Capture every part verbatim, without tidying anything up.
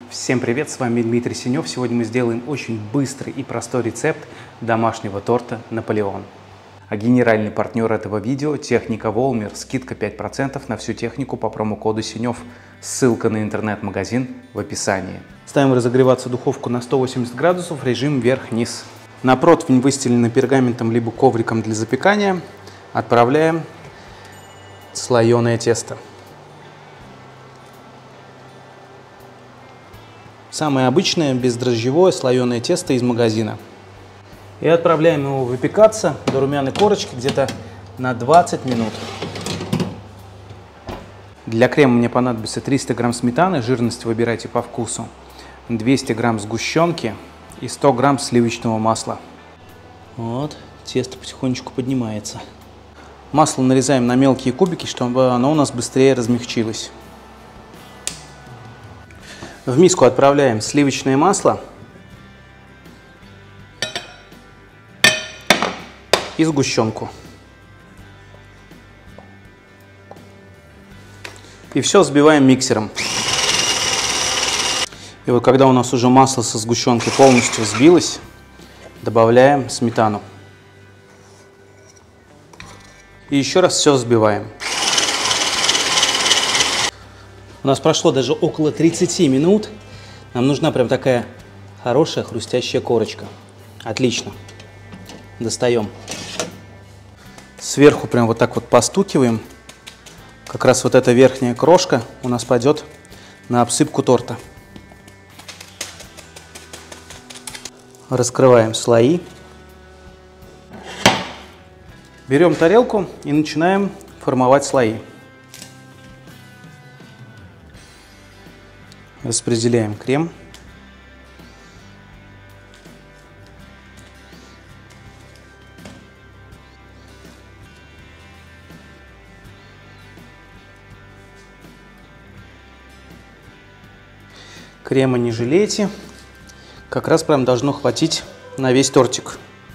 Всем привет, с вами Дмитрий Синев. Сегодня мы сделаем очень быстрый и простой рецепт домашнего торта «Наполеон». А генеральный партнер этого видео – техника Волмер. Скидка пять процентов на всю технику по промокоду Синев. Ссылка на интернет-магазин в описании. Ставим разогреваться духовку на сто восемьдесят градусов, режим вверх-вниз. На противень, выстеленный пергаментом либо ковриком для запекания, отправляем слоеное тесто. Самое обычное бездрожжевое слоеное тесто из магазина. И отправляем его выпекаться до румяной корочки где-то на двадцать минут. Для крема мне понадобится триста грамм сметаны, жирность выбирайте по вкусу, двести грамм сгущенки и сто грамм сливочного масла. Вот, тесто потихонечку поднимается. Масло нарезаем на мелкие кубики, чтобы оно у нас быстрее размягчилось. В миску отправляем сливочное масло и сгущенку. И все взбиваем миксером. И вот когда у нас уже масло со сгущенкой полностью взбилось, добавляем сметану. И еще раз все взбиваем. У нас прошло даже около тридцати минут. Нам нужна прям такая хорошая хрустящая корочка. Отлично. Достаем. Сверху прям вот так вот постукиваем. Как раз вот эта верхняя крошка у нас пойдет на обсыпку торта. Раскрываем слои. Берем тарелку и начинаем формовать слои. Распределяем крем. Крема не жалейте. Как раз прям должно хватить на весь тортик.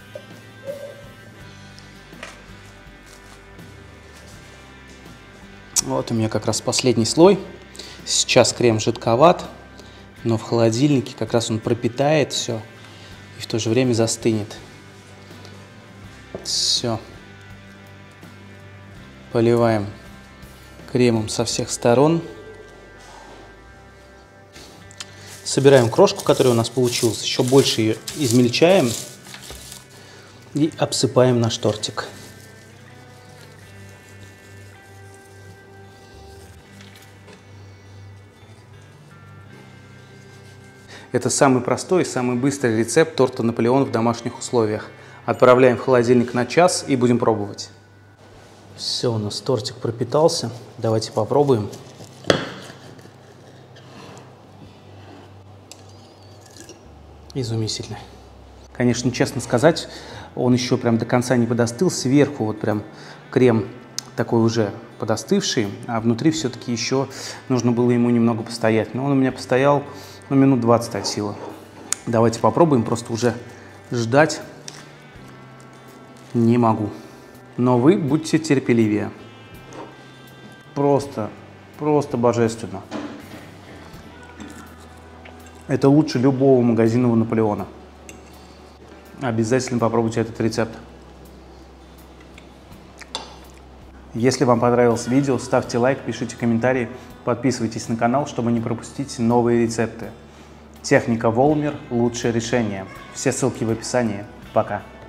Вот у меня как раз последний слой. Сейчас крем жидковат, но в холодильнике как раз он пропитает все и в то же время застынет. Все. Поливаем кремом со всех сторон. Собираем крошку, которая у нас получилась, еще больше ее измельчаем и обсыпаем наш тортик. Это самый простой и самый быстрый рецепт торта «Наполеон» в домашних условиях. Отправляем в холодильник на час и будем пробовать. Все, у нас тортик пропитался. Давайте попробуем. Изумительно. Конечно, честно сказать, он еще прям до конца не подостыл. Сверху вот прям крем такой уже подостывший, а внутри все-таки еще нужно было ему немного постоять. Но он у меня постоял ну, минут двадцать от силы. Давайте попробуем, просто уже ждать не могу. Но вы будьте терпеливее. Просто, просто божественно. Это лучше любого магазинного Наполеона. Обязательно попробуйте этот рецепт. Если вам понравилось видео, ставьте лайк, пишите комментарии, подписывайтесь на канал, чтобы не пропустить новые рецепты. Техника Волмер – лучшее решение. Все ссылки в описании. Пока.